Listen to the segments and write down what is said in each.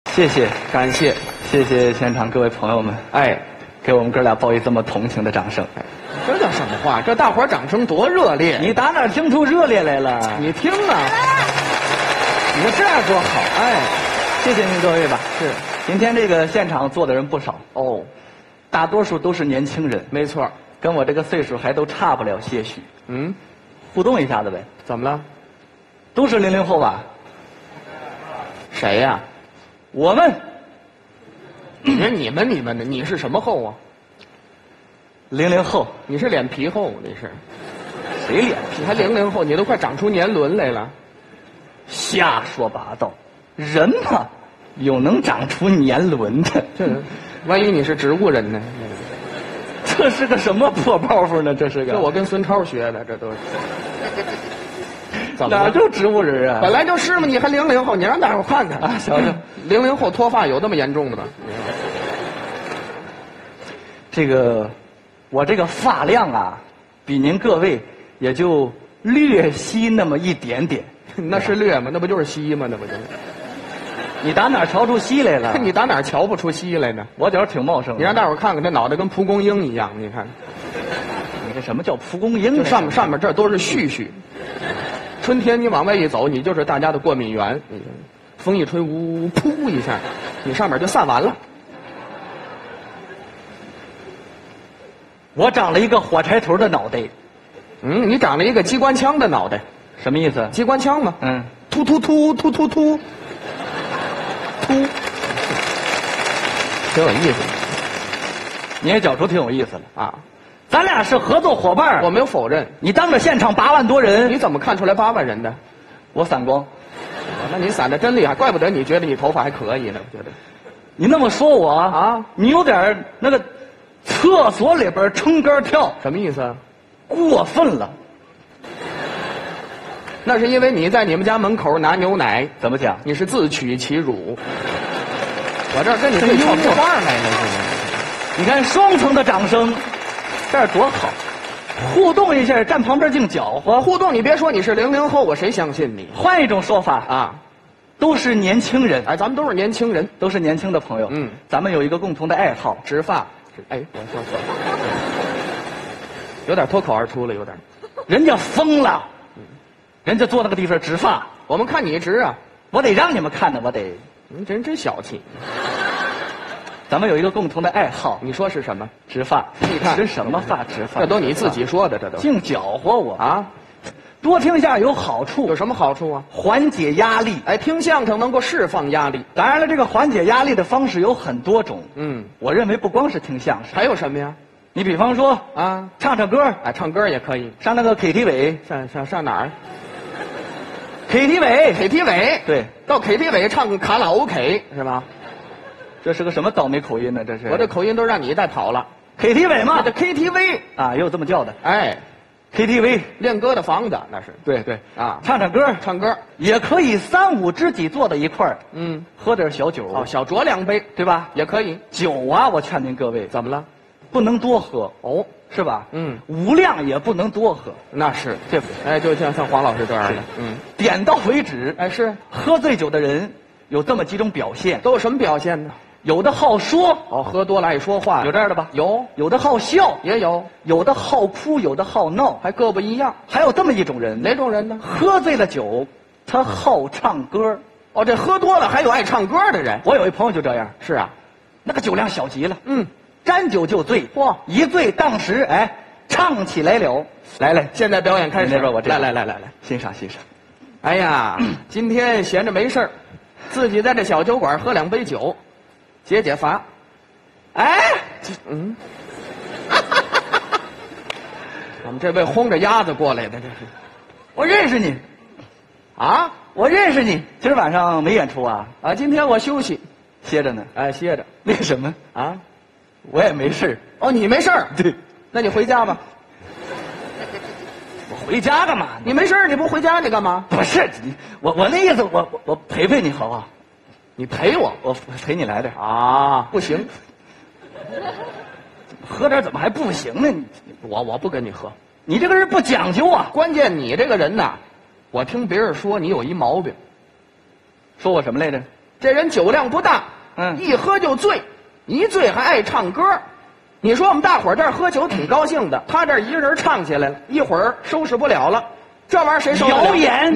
谢谢， 感谢。 谢谢现场各位朋友们， 哎， 给我们哥俩报以这么同情的掌声。 这叫什么话？这大伙儿掌声多热烈！ 你打哪儿听出热烈来了？ 你听啊，你说这样多好！哎， 谢谢您各位吧。 是， 今天这个现场坐的人不少， 哦， 大多数都是年轻人， 没错。 跟我这个岁数还都差不了些许。 嗯， 互动一下子呗。 怎么了？ 都是00后吧？ 谁呀？ 我们你说你们的，你是什么后啊？ 00后， 你是脸皮厚，你是？ 谁脸皮？ 你还00后，你都快长出年轮来了。 瞎说八道，人嘛，有能长出年轮的。 这，万一你是植物人呢？ 这是个什么破包袱呢？这是个。 这我跟孙超学的，这都是。怎么了？ 哪就植物人啊？ 本来就是嘛，你还00后，你让大伙看看啊，瞧瞧 ，00后脱发有那么严重的吗？ 这个，我这个发量啊，比您各位也就略稀那么一点点。 那是略吗？那不就是稀吗？那不就是？ 你打哪儿瞧出稀来了？ 你打哪儿瞧不出稀来呢？ 我脚挺茂盛的。 你让大伙看看，这脑袋跟蒲公英一样，你看。 你这什么叫蒲公英？ 就上面这都是絮絮。春天你往外一走，你就是大家的过敏源。你风一吹，呜噗一下，你上面就散完了。 我长了一个火柴头的脑袋。 嗯，你长了一个机关枪的脑袋。 什么意思？ 机关枪嘛。 嗯。 突突突突突突。突。挺有意思的。 你也觉出挺有意思了啊。 咱俩是合作伙伴， 我没有否认。 你当着现场8万多人， 你怎么看出来8万人的？ 我散光。 那你散的真厉害，怪不得你觉得你头发还可以呢。我觉得， 你那么说我啊， 你有点那个厕所里边撑杆跳， 什么意思？ 过分了。 那是因为你在你们家门口拿牛奶， 怎么讲？ 你是自取其辱。我这儿跟你对俏皮话来了，是吗？ 你看双层的掌声。这儿多好，互动一下，站旁边净搅和。 互动，你别说你是00后，我谁相信你？ 换一种说法啊， 都是年轻人。 哎，咱们都是年轻人， 都是年轻的朋友。 嗯， 咱们有一个共同的爱好， 植发。哎，我说错了，有点脱口而出了，有点。 人家疯了，人家坐那个地方植发， 我们看你植啊， 我得让你们看呢，我得。 你这人真小气。 咱们有一个共同的爱好， 你说是什么？ 植发。 你看植什么发？植发。 这都你自己说的，这都净搅和我啊！ 多听下有好处。 有什么好处啊？ 缓解压力。 哎，听相声能够释放压力。 当然了，这个缓解压力的方式有很多种。 嗯， 我认为不光是听相声， 还有什么呀？ 你比方说啊， 唱唱歌。 哎，唱歌也可以。 上那个 KTV， 上哪儿 ？KTV。对， 到 KTV 唱个卡拉 OK 是吧？ 这是个什么倒霉口音呢？这是我这口音都让你带跑了。 KTV 嘛， 这 KTV 啊，也有这么叫的。 哎 ，KTV 练歌的房子那是。 对对啊， 唱唱歌， 唱歌也可以3、5知己坐在一块儿， 嗯， 喝点小酒， 哦，小酌2杯， 对吧？ 也可以。 酒啊，我劝您各位， 怎么了？ 不能多喝哦， 是吧？ 嗯， 无量也不能多喝， 那是对不对？ 哎，就像黄老师这样的，嗯， 点到为止。 哎，是喝醉酒的人有这么几种表现， 都有什么表现呢？ 有的好说， 哦，喝多了爱说话， 有这样的吧？ 有， 有的好笑， 也有， 有的好哭，有的好闹， 还各不一样。 还有这么一种人， 哪种人呢？ 喝醉了酒，他好唱歌。 哦，这喝多了还有爱唱歌的人。 我有一朋友就这样， 是啊， 那个酒量小极了， 嗯， 沾酒就醉， 嚯， 一醉当时，哎，唱起来了。来， 现在表演开始。 那边我这来， 欣赏欣赏。 哎呀，今天闲着没事儿，自己在这小酒馆喝2杯酒，解解乏。哎，嗯，我们这位轰着鸭子过来的，这是。 我认识你， 啊， 我认识你。今儿晚上没演出啊？ 啊，今天我休息， 歇着呢。 哎，歇着。 为什么啊？ 我也没事。 哦，你没事儿？ 对， 那你回家吧。 我回家干嘛呢？ 你没事儿，你不回家你干嘛？ 不是你，我那意思，我陪陪你好不好？ 你陪我， 我陪你来点啊？不行， 喝点怎么还不行呢？ 我不跟你喝。 你这个人不讲究啊！ 关键你这个人呐，我听别人说你有一毛病， 说我什么来着？ 这人酒量不大，一喝就醉，一醉还爱唱歌。你说我们大伙儿这儿喝酒挺高兴的，他这儿一个人唱起来了，一会儿收拾不了了。这玩意儿谁收拾得了？ 谣言，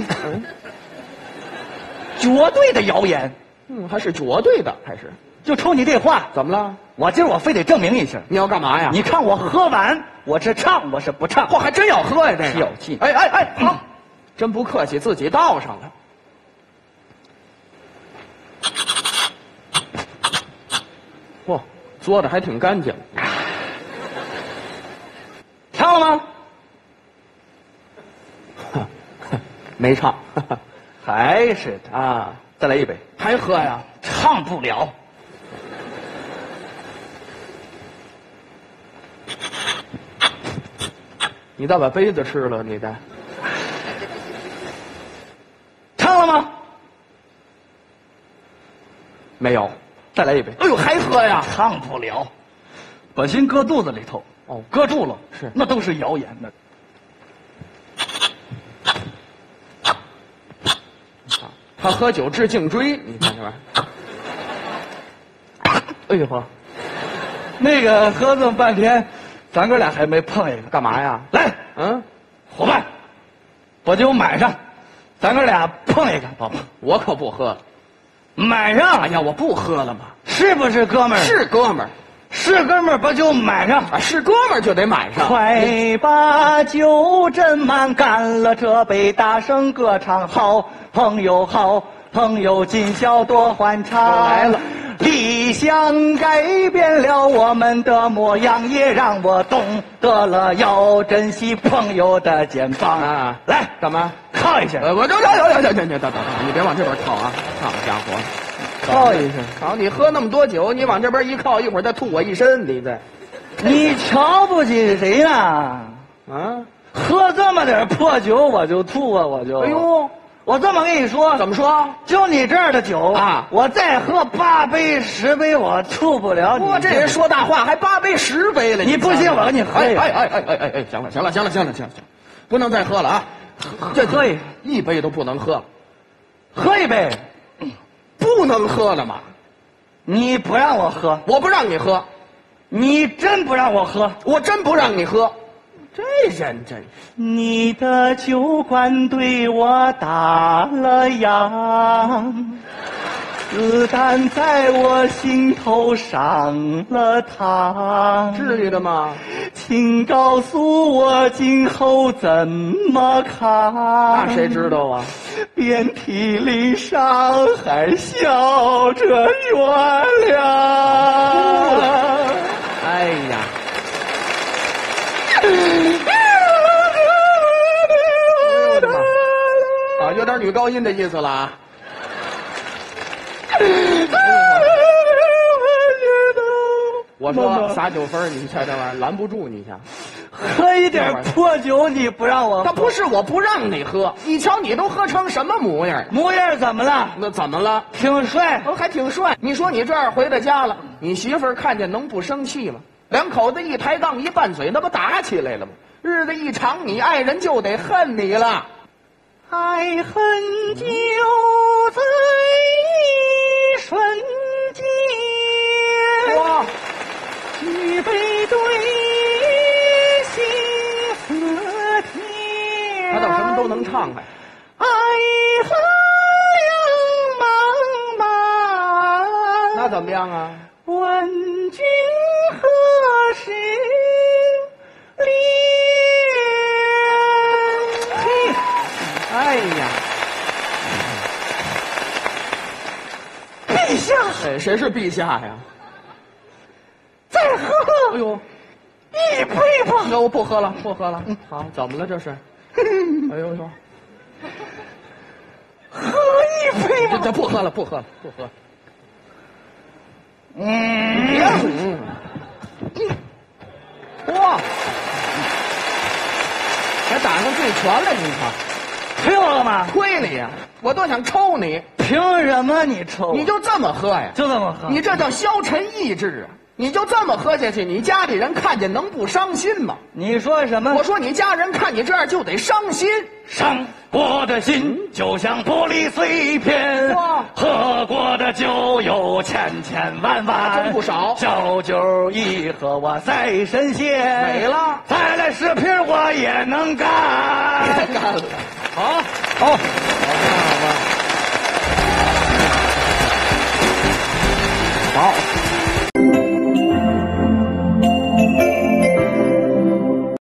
绝对的谣言。 还是绝对的，还是就冲你这话， 怎么了？ 我非得证明一下。 你要干嘛呀？ 你看我喝完，我是唱，我是不唱。 嚯，还真要喝呀！这个有劲。 哎，好，真不客气，自己倒上了。嚯，做的还挺干净。 唱了吗？ 没唱， 还是的啊！ 再来一杯。 还喝呀？ 唱不了。 你再把杯子吃了，你再唱了吗？ 没有。 再来一杯。 哎呦，还喝呀？ 唱不了，把心搁肚子里头。 哦， 搁住了， 是那都是谣言的。 他喝酒治颈椎，你看这玩意儿。哎呦呵， 那个喝这么半天，咱哥俩还没碰一个， 干嘛呀？ 来，伙伴，把酒满上，咱哥俩碰一个，宝宝。 我可不喝了。 满上。 哎呀，我不喝了嘛。 是不是哥们儿？ 是哥们儿。 是哥们儿，把酒满上。 啊，是哥们儿就得满上。 快把酒斟满，干了这杯，大声歌唱，好朋友，好朋友，今宵多欢畅。 来了。 理想改变了我们的模样，也让我懂得了要珍惜朋友的肩膀啊！ 来， 干嘛？ 靠一下！ 我等，你别往这边靠啊！好家伙， 靠一下！ 好，你喝那么多酒，你往这边一靠，一会儿再吐我一身，你再。 你瞧不起谁呢？ 啊！ 喝这么点破酒我就吐啊！我就。 哎呦！ 我这么跟你说， 怎么说？ 就你这样的酒啊， 我再喝8杯10杯，我吐不了你。 哇，这人说大话，还8杯10杯了。 你不信，我给你喝一个。 哎，行了，不能再喝了啊！这喝一杯都不能喝， 喝一杯， 不能喝了吗？ 你不让我喝， 我不让你喝， 你真不让我喝， 我真不让你喝。这人真是， 你的酒馆对我打了烊，子弹在我心头上了膛。 至于的吗？ 请告诉我今后怎么扛？ 那谁知道啊？ 遍体鳞伤，还笑着原谅。 哎呀！啊，有点女高音的意思了啊！我说撒9分，你瞧这玩意儿拦不住你瞧。 喝一点破酒你不让我喝？ 他不是我不让你喝，你瞧你都喝成什么模样？ 模样怎么了？ 那怎么了？ 挺帅， 还挺帅。你说你这样回到家了，你媳妇儿看见能不生气吗？两口子一抬杠一拌嘴，那不打起来了吗？日子一长，你爱人就得恨你了。 爱恨就在一瞬间， 哇， 举杯对心似天。 他倒什么都能唱哎。 爱恨两茫茫， 那怎么样啊？ 问君何时恋？嘿， 哎呀， 陛下， 哎，谁是陛下呀？ 再喝， 哎呦， 一杯吧。 那我不喝了，不喝了。好，怎么了这是？哎呦呦， 喝一杯吧。 这不喝了，不喝了，不喝。哇，还打上醉拳了，你看， 吹我了吗？ 亏你呀！我都想抽你， 凭什么你抽？ 你就这么喝呀？ 就这么喝？ 你这叫消沉意志啊！ 你就这么喝下去，你家里人看见能不伤心吗？ 你说什么？ 我说你家人看你这样就得伤心。 伤过的心就像玻璃碎片， 哇喝过的酒有千千万万， 真不少小酒一喝我赛神仙， 美了再来10瓶我也能干。 太干了。 好，好， 好。